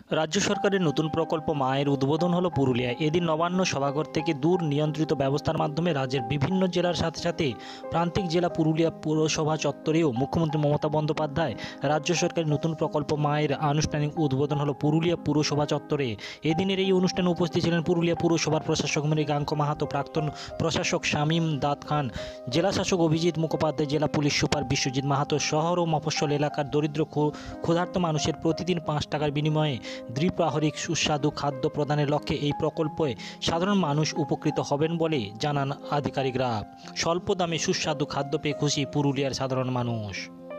রাজ্য সরকারের নতুন প্রকল্প মায়ের উদ্বোধন হলো পুরুলিয়ায়। এদিন নবান্ন সভাঘর থেকে দূর নিয়ন্ত্রিত ব্যবস্থার মাধ্যমে রাজ্যের বিভিন্ন জেলার সাথে সাথে প্রান্তিক জেলা পুরুলিয়া পুরসভা চত্বরেও মুখ্যমন্ত্রী মমতা বন্দ্যোপাধ্যায় রাজ্য সরকারের নতুন প্রকল্প মায়ের আনুষ্ঠানিক উদ্বোধন হলো পুরুলিয়া পুরসভা চত্বরে। এদিনের এই অনুষ্ঠানে উপস্থিত ছিলেন পুরুলিয়া পুরসভার প্রশাসক মৃগাঙ্ক মাহাতো, প্রাক্তন প্রশাসক শামীম দাদ খান, জেলা শাসক অভিজিৎ মুখোপাধ্যায়, জেলা পুলিশ সুপার বিশ্বজিৎ মাহাতো। শহর ও মফস্বল এলাকার দরিদ্র ক্ষুধার্ত মানুষের প্রতিদিন 5 টাকার বিনিময়ে দ্বিপ্রাহরিক সুস্বাদু খাদ্য প্রদানের লক্ষ্যে এই প্রকল্পে সাধারণ মানুষ উপকৃত হবেন বলে জানান আধিকারিকরা। স্বল্প দামে সুস্বাদু খাদ্য পেয়ে খুশি পুরুলিয়ার সাধারণ মানুষ।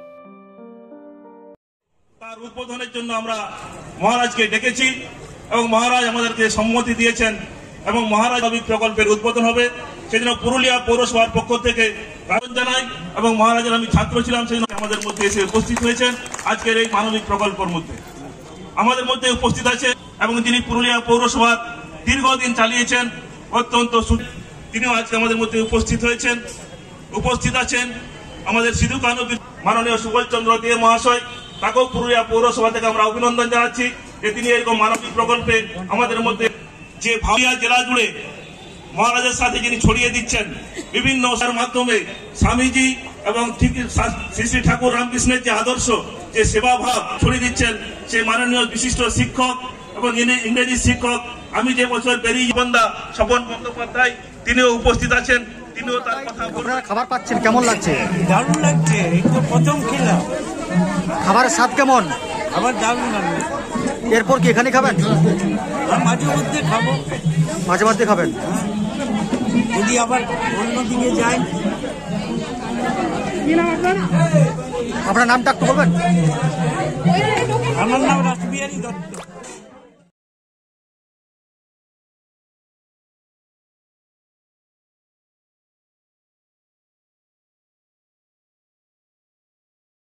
তার উদ্বোধনের জন্য আমরা মহারাজকে ডেকেছি এবং মহারাজ আমাদেরকে সম্মতি দিয়েছেন এবং মহারাজ প্রকল্পের উদ্বোধন হবে। সেজন্য পুরুলিয়া পৌরসভার পক্ষ থেকে আবেদন জানাই এবং মহারাজের আমি ছাত্র ছিলাম, সেজন্য আমাদের মধ্যে এসে উপস্থিত হয়েছেন আজকের এই মানবিক প্রকল্পের মধ্যে। আমাদের মধ্যে উপস্থিত আছে এবং তিনি পুরুলিয়া পৌরসভার দীর্ঘদিন চালিয়েছেন অত্যন্ত, তিনিও আজকে আমাদের মধ্যে উপস্থিত হয়েছেন। উপস্থিত আছেন আমাদের সিধু কানু মাননীয় সুভাষ চন্দ্র দে মহাশয়, তাকেও পুরুলিয়া পৌরসভা থেকে আমরা অভিনন্দন জানাচ্ছি যে তিনি এরকম মানবিক প্রকল্পে আমাদের মধ্যে যে ভাবিয়া জেলা জুড়ে মহারাজের সাথে যিনি ছড়িয়ে দিচ্ছেন বিভিন্ন মাধ্যমে স্বামীজি এবং শ্রী শ্রী ঠাকুর রামকৃষ্ণের যে আদর্শ, যে সেবা ভাব ছড়িয়ে দিচ্ছেন, সেই মাননীয় বিশিষ্ট শিক্ষক এবং ইংরেজি শিক্ষক আমি যে বছর বেরিয়ে বন্দা স্বপন বন্দ্যোপাধ্যায়, তিনিও উপস্থিত আছেন। তিনিও তার কথা বলবেন। খাবার পাচ্ছেন, কেমন লাগছে? দারুণ লাগছে, এই তো প্রথম খেলাম। খাবারের স্বাদ কেমন? আবার দারুণ লাগবে। এরপর কি এখানে খাবেন? মাঝে মধ্যে খাবো। মাঝে মধ্যে খাবেন? যদি আবার অন্যদিকে যাই। আপনার নামটা একটু বলবেন? আমার নাম রাসবিহারী দত্ত।